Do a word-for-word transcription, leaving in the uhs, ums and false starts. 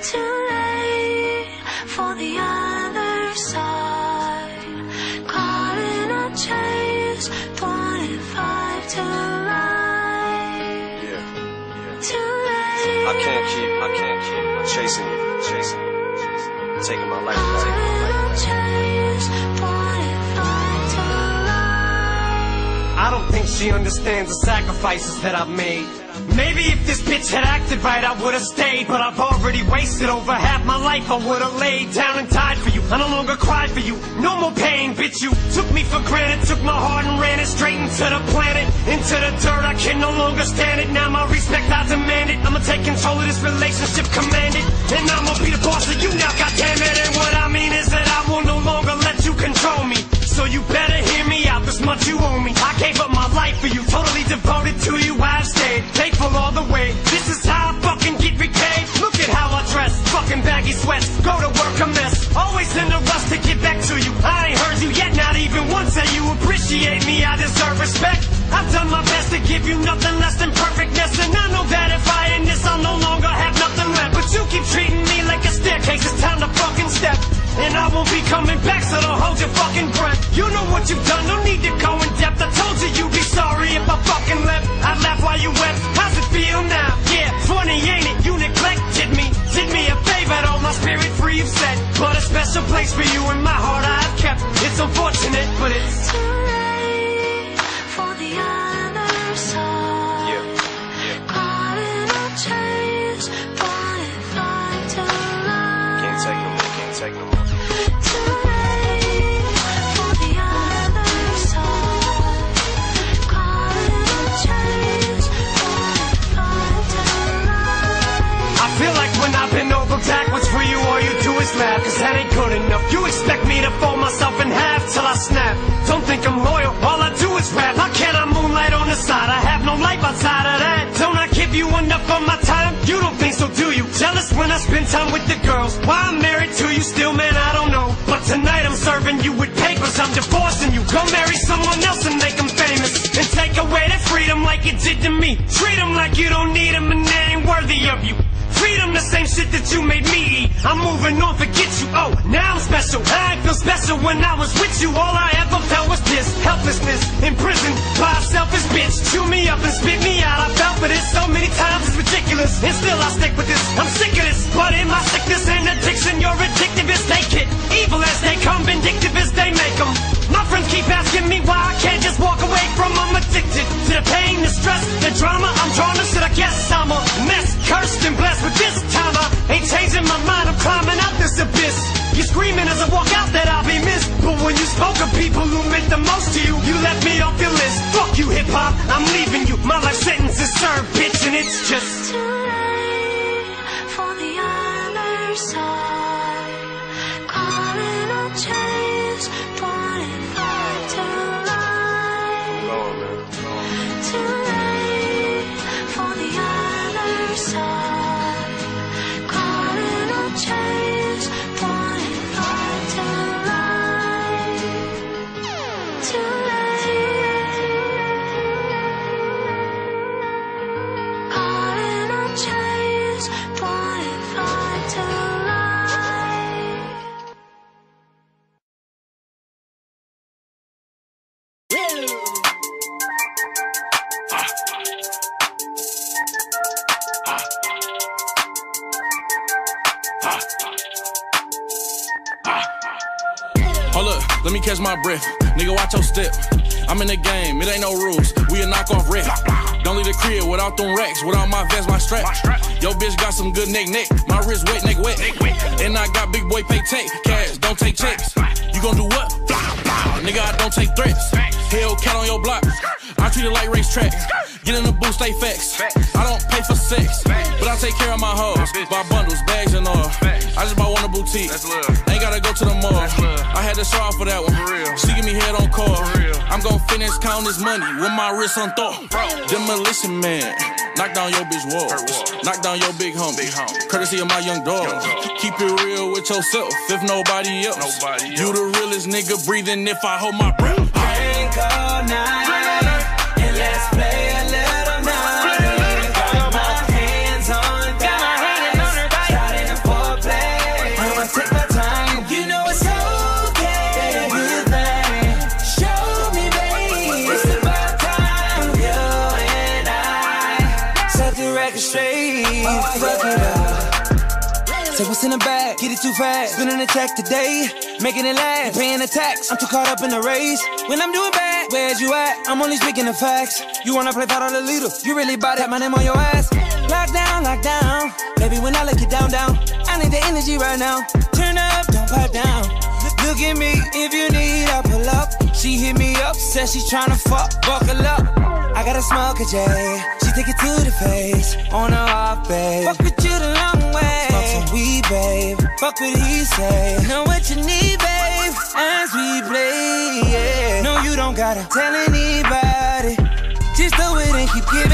Too late for the other side. Caught in a chase, twenty-five to life. Yeah, yeah. Too late. I can't keep, I can't keep chasing you, chasing you, chasing you. Taking my life, taking my life. Chase, twenty-five to life. I don't think she understands the sacrifices that I've made. Maybe if this bitch had acted right, I would've stayed. But I've already wasted over half my life. I would've laid down and died for you. I no longer cried for you. No more pain, bitch. You took me for granted, took my heart and ran it straight into the planet, into the dirt. I can no longer stand it. Now my respect, I demand it. I'ma take control of this relationship, command it. And I'ma be the boss of you now, goddammit. And what I mean is that I will no longer let you control me. So you better hear me out, this much you owe me. I gave up my life for you, totally devoted to you. I've stayed faithful all the way. This is how I fucking get repaid. Look at how I dress, fucking baggy sweats. Go to work a mess, always in a rush to get back to you. I ain't heard you yet, not even once say you appreciate me. I deserve respect. I've done my best to give you nothing less than perfectness. And I know that if I end this, I'll no longer have nothing left. But you keep treating me like a staircase, it's time to fucking step. And I won't be coming back, so don't hold your fucking breath. You know what you've done, no need to go in depth. I told you you'd be sorry if I fucking left. I laughed while you wept, how's it feel now? Yeah, funny ain't it, you neglected me. Did me a favor, though, my spirit free you've set. But a special place for you in my heart I've kept. It's unfortunate, but it's too late for the other side. Yeah, yeah. Caught in a chase, twenty-five to life. Can't take no more, can't take no more. Backwards for you, all you do is laugh, cause that ain't good enough. You expect me to fold myself in half till I snap. Don't think I'm loyal, all I do is rap. How can I moonlight on the side? I have no life outside of that. Don't I give you enough of my time? You don't think so, do you? Jealous when I spend time with the girls. Why I'm married to you still, man, I don't know. But tonight I'm serving you with papers, I'm divorcing you. Go marry someone else and make them famous. And take away their freedom like it did to me. Treat them like you don't need them and they ain't worthy of you. Freedom, the same shit that you made me eat. I'm moving on, forget you. Oh, now I'm special. I ain't feel special when I was with you. All I ever felt was this helplessness, imprisoned by a selfish bitch. Chew me up and spit me out. I fell for this so many times, it's ridiculous. And still I stick with this. I'm sick of this. But in my sickness and addiction, you're addictive as they get. Evil as they come, vindictive as they make them. My friends keep asking me why I can't just walk away from them. I'm addicted to the pain, the stress, the drama. I'm drawn to shit, I guess I'm a mess. Cursed and blessed, but this time I ain't changing my mind. I'm climbing out this abyss. You're screaming as I walk out that I'll be missed. But when you spoke of people who meant the most to you, you left me off your list. Fuck you, hip-hop, I'm leaving you. My life sentence is served, bitch, and it's just too late for the other side. Caught in a chase, twenty-five to life. Lord, man. Lord. Too late for the other side. Caught in a chase, twenty-five to life. Too late. Caught in a chase, twenty-five to life. Hold up, let me catch my breath. Nigga, watch your step. I'm in the game, it ain't no rules. We a knock off rep. Don't leave the crib without them racks, without my vest, my strap. Yo, bitch got some good neck, neck. My wrist wet, neck wet. And I got big boy pay take cash, don't take checks. You gon' do what? Nigga, I don't take threats. Hellcat on your block. I treat it like racetrack. Get in the booth, stay facts. I don't pay for sex, but I take care of my hoes. Buy bundles, bags, and all. I just bought one a boutique. Ain't gotta go to the mall. I had to show off for that one. She give me head on call. I'm gon' finish counting this money with my wrist on thought. Demolition man. Knock down your bitch walls. Knock down your big homie. Courtesy of my young dog. Keep it real with yourself if nobody else. You the realest nigga breathing if I hold my breath. Drink all night and let's play a little night. Got my hands on God. Shot in the Fuck it up. Say what's in the bag, get it too fast. Spinning the check today, making it last. Paying the tax, I'm too caught up in the race. When I'm doing bad, where's you at? I'm only speaking the facts. You wanna play part of the leader, you really bout it. My name on your ass. Lock down, lock down. Baby, when I look you down, down, I need the energy right now. Turn up, don't pipe down. Look at me, if you need, I pull up. She hit me up, said she tryna fuck, buckle up. I gotta smoke a J, she take it to the face. On her off, babe. Fuck with you the long way. Smoke some weed, babe. Fuck what he say. Know what you need, babe. As we play, yeah. No, you don't gotta tell anybody. Just do it and keep giving.